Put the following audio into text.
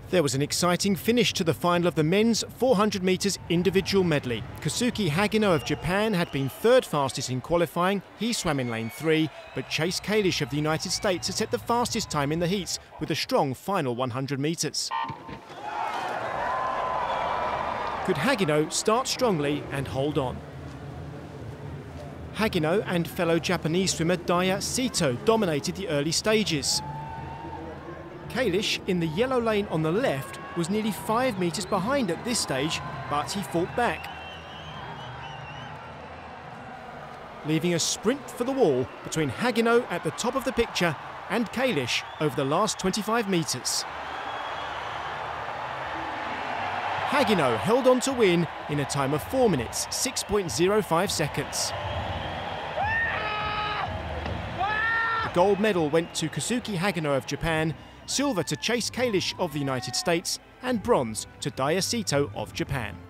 There was an exciting finish to the final of the men's 400 metres individual medley. Kazuki Hagino of Japan had been third fastest in qualifying. He swam in lane 3, but Chase Kalish of the United States had set the fastest time in the heats with a strong final 100 metres. Could Hagino start strongly and hold on? Hagino and fellow Japanese swimmer Daya Sito dominated the early stages. Kalish, in the yellow lane on the left, was nearly 5 metres behind at this stage, but he fought back, leaving a sprint for the wall between Hagino at the top of the picture and Kalish over the last 25 metres. Hagino held on to win in a time of 4 minutes, 6.05 seconds. The gold medal went to Kazuki Hagino of Japan, silver to Chase Kalish of the United States, and bronze to Daya Sito of Japan.